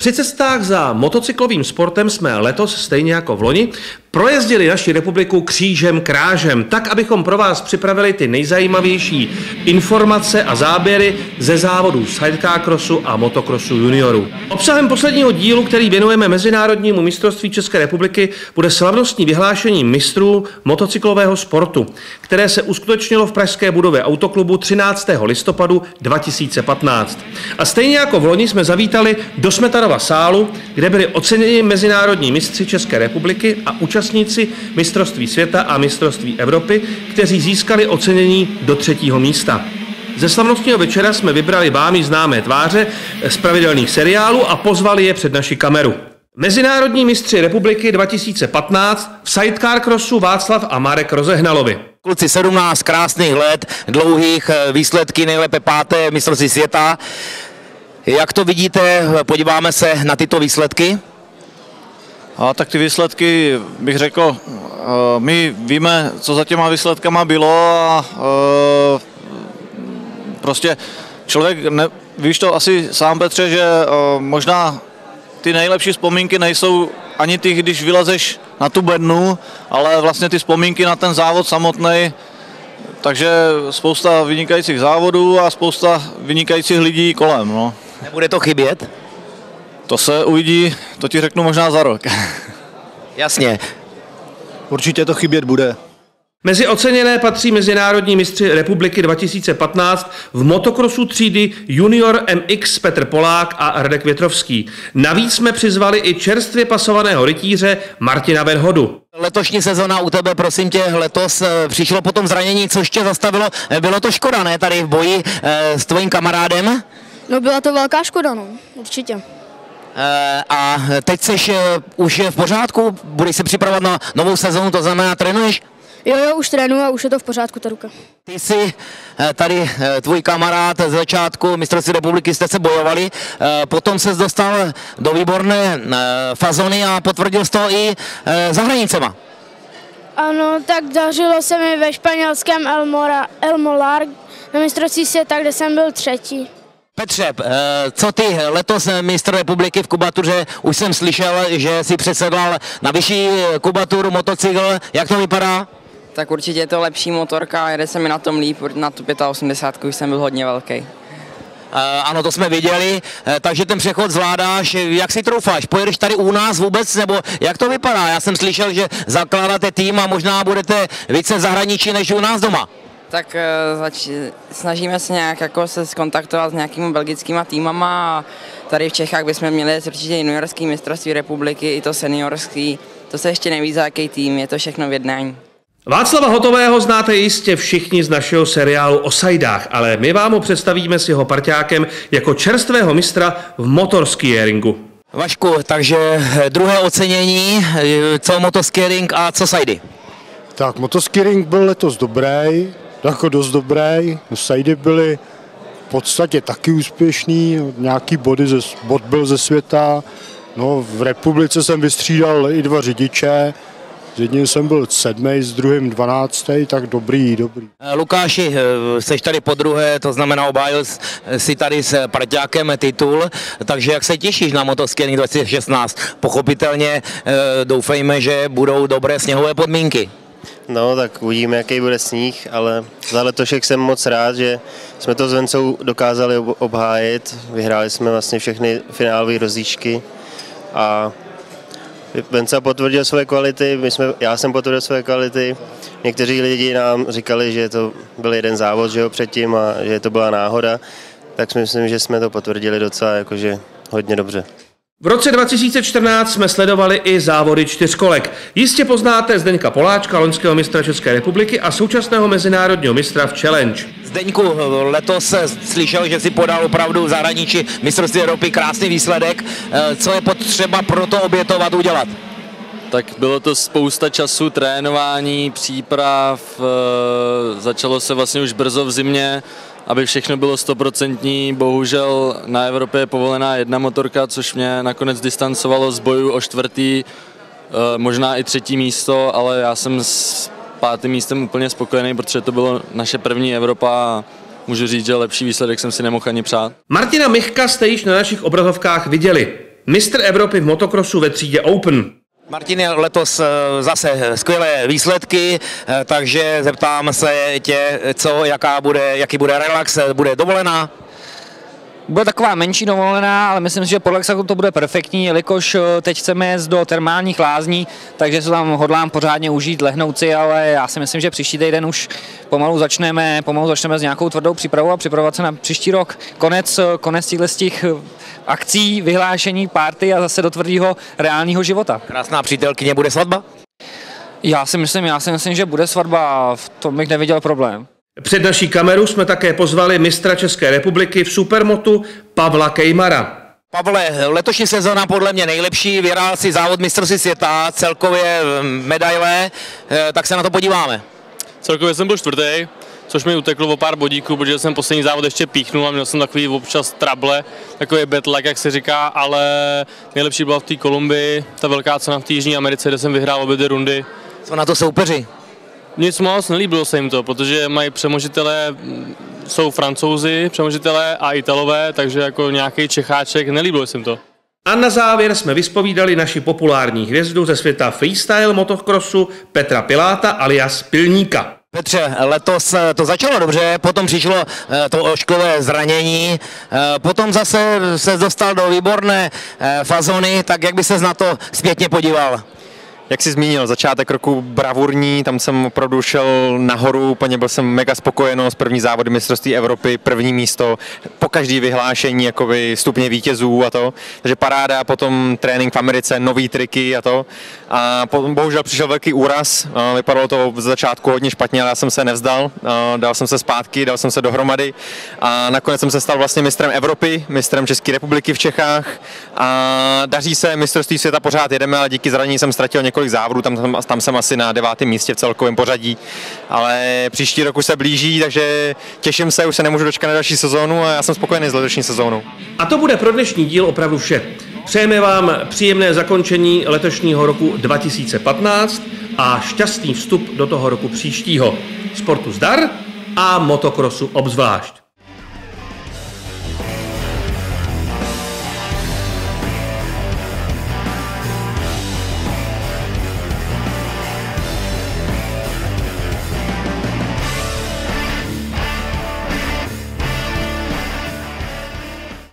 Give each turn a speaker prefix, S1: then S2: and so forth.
S1: Při cestách za motocyklovým sportem jsme letos, stejně jako v loni, projezdili naši republiku křížem krážem, tak, abychom pro vás připravili ty nejzajímavější informace a záběry ze závodů sidecar crossu a motocrossu juniorů. Obsahem posledního dílu, který věnujeme Mezinárodnímu mistrovství České republiky, bude slavnostní vyhlášení mistrů motocyklového sportu, které se uskutečnilo v pražské budově Autoklubu 13. listopadu 2015. A stejně jako v loni jsme zavítali do Smetanova sálu, kde byli oceněni mezinárodní mistři České republiky a účastníci mistrovství světa a mistrovství Evropy, kteří získali ocenění do 3. místa. Ze slavnostního večera jsme vybrali vámi známé tváře z pravidelných seriálů a pozvali je před naši kameru. Mezinárodní mistři republiky 2015 v sidecar crossu Václav a Marek Rozehnalovi.
S2: Kluci, 17 krásných let, dlouhých, výsledky nejlépe 5. mistrovství světa. Jak to vidíte, podíváme se na tyto výsledky?
S3: Tak ty výsledky, bych řekl, my víme, co za těma výsledkama bylo a prostě člověk, víš to asi sám, Petře, že možná ty nejlepší vzpomínky nejsou ani ty, když vylezeš na tu bednu, ale vlastně ty vzpomínky na ten závod samotný. Takže spousta vynikajících závodů a spousta vynikajících lidí kolem. No.
S2: Nebude to chybět?
S3: To se uvidí, to ti řeknu možná za rok.
S2: Jasně.
S4: Určitě to chybět bude.
S1: Mezi oceněné patří mezinárodní mistři republiky 2015 v motokrosu třídy Junior MX Petr Polák a Radek Větrovský. Navíc jsme přizvali i čerstvě pasovaného rytíře Martina Venhodu.
S2: Letošní sezona u tebe, prosím tě, letos přišlo po tom zranění, co ještě zastavilo. Bylo to škoda, ne, tady v boji s tvojím kamarádem?
S5: No, byla to velká škoda, no, určitě.
S2: A teď jsi už v pořádku? Budeš se připravovat na novou sezonu, to znamená, trénuješ?
S5: Jo, už trénuji a už je to v pořádku, ta ruka.
S2: Ty jsi tady, tvůj kamarád z začátku mistrovství republiky, jste se bojovali, potom ses dostal do výborné fazony a potvrdil jsi to i za hranicema.
S5: Ano, tak dařilo se mi ve španělském El Molar na mistrovství světa, kde jsem byl 3.
S2: Petře, co ty letos mistr republiky v kubatuře, už jsem slyšel, že si přesedlal na vyšší kubaturu, motocykl, jak to vypadá?
S6: Tak určitě je to lepší motorka, jede se mi na tom líp, na tu 85 už jsem byl hodně velký.
S2: Ano, to jsme viděli, takže ten přechod zvládáš, jak si troufáš, pojedeš tady u nás vůbec, nebo jak to vypadá? Já jsem slyšel, že zakládáte tým a možná budete více v zahraničí než u nás doma.
S6: Tak snažíme se nějak jako se skontaktovat s nějakými belgickými týmama a tady v Čechách bychom měli určitě juniorský mistrovství republiky, i to seniorský, to se ještě neví za jaký tým, je to všechno v jednání.
S1: Václava Hotového znáte jistě všichni z našeho seriálu o sajdách, ale my vám ho představíme s jeho parťákem jako čerstvého mistra v motorskieringu.
S2: Vašku, takže druhé ocenění, co motoskiering a co sajdy?
S4: Tak motoskiering byl letos dobrý, jako dost dobrý, sajdy byly v podstatě taky úspěšný, nějaký bod byl ze světa, no v republice jsem vystřídal i 2 řidiče, s jedním jsem byl 7., s druhým 12., tak dobrý.
S2: Lukáši, jsi tady podruhé, to znamená obhájil si tady s parťákem titul, takže jak se těšíš na motoskiering 2016? Pochopitelně doufejme, že budou dobré sněhové podmínky.
S7: No, tak uvidíme, jaký bude sníh, ale za letošek jsem moc rád, že jsme to s Vencou dokázali obhájit. Vyhráli jsme vlastně všechny finálové rozjížďky a Venca potvrdil své kvality, já jsem potvrdil své kvality. Někteří lidi nám říkali, že to byl jeden závod, že jo, předtím a že to byla náhoda, tak si myslím, že jsme to potvrdili docela jakože hodně dobře.
S1: V roce 2014 jsme sledovali i závody 4kolek. Jistě poznáte Zdeňka Poláčka, loňského mistra České republiky a současného mezinárodního mistra v Challenge.
S2: Zdeňku, letos slyšel, že si podal opravdu v zahraničí mistrovství Evropy krásný výsledek. Co je potřeba pro to obětovat, udělat?
S8: Tak bylo to spousta času, trénování, příprav, začalo se vlastně už brzo v zimě, aby všechno bylo 100%. Bohužel na Evropě je povolená 1 motorka, což mě nakonec distancovalo z bojů o 4., možná i 3. místo, ale já jsem s 5. místem úplně spokojený, protože to bylo naše první Evropa a můžu říct, že lepší výsledek jsem si nemohl ani přát.
S1: Martina Michka jste již na našich obrazovkách viděli. Mistr Evropy v motokrosu ve třídě Open.
S2: Martine, letos zase skvělé výsledky, takže zeptám se tě, jaký bude relax, bude dovolená?
S9: Bude taková menší dovolená, ale myslím si, že podle to bude perfektní, jelikož teď chceme jít do termálních lázní, takže se tam hodlám pořádně užít, lehnout si, ale já si myslím, že příští týden už pomalu začneme s nějakou tvrdou přípravou a připravovat se na příští rok. Konec těch akcí, vyhlášení, party a zase do tvrdého reálního života.
S2: Krásná přítelkyně, bude svatba?
S9: Já si myslím, že bude svatba, v tom bych neviděl problém.
S1: Před naší kameru jsme také pozvali mistra České republiky v supermotu Pavla Kejmara.
S2: Pavle, letošní sezona podle mě nejlepší, vyhrál si závod mistrovství světa, celkově medaile, tak se na to podíváme.
S10: Celkově jsem byl čtvrtý, což mi uteklo o pár bodíků, protože jsem poslední závod ještě píchnul a měl jsem takový občas trable, takový bad luck, jak se říká, ale nejlepší byla v té Kolumbii, ta velká cena v té Jižní Americe, kde jsem vyhrál obě ty rundy.
S2: Co na to soupeři?
S10: Nic moc, nelíbilo se jim to, protože mají přemožitelé, jsou Francouzi, přemožitelé a Italové, takže jako nějaký Čecháček, nelíbilo se jim to.
S1: A na závěr jsme vyspovídali naši populární hvězdu ze světa freestyle motocrossu Petra Piláta alias Pilníka.
S2: Petře, letos to začalo dobře, potom přišlo to ošklivé zranění, potom zase se dostal do výborné fazony, tak jak by ses na to zpětně podíval?
S11: Jak jsi zmínil, začátek roku bravurní, tam jsem opravdu šel nahoru, úplně byl jsem mega spokojen z první závody mistrovství Evropy, první místo, po každý vyhlášení jakoby stupně vítězů a to, takže paráda, potom trénink v Americe, nový triky a to. A bohužel přišel velký úraz, vypadalo to v začátku hodně špatně, ale já jsem se nevzdal, dal jsem se zpátky, dal jsem se dohromady a nakonec jsem se stal vlastně mistrem Evropy, mistrem České republiky v Čechách a daří se, mistrovství světa pořád jedeme, ale díky zranění jsem ztratil několik závodů, tam jsem asi na 9. místě v celkovém pořadí, ale příští rok už se blíží, takže těším se, už se nemůžu dočkat na další sezónu a já jsem spokojený s letošní sezónou.
S1: A to bude pro dnešní díl opravdu vše. Přejeme vám příjemné zakončení letošního roku 2015 a šťastný vstup do toho roku příštího. Sportu zdar a motokrosu obzvlášť.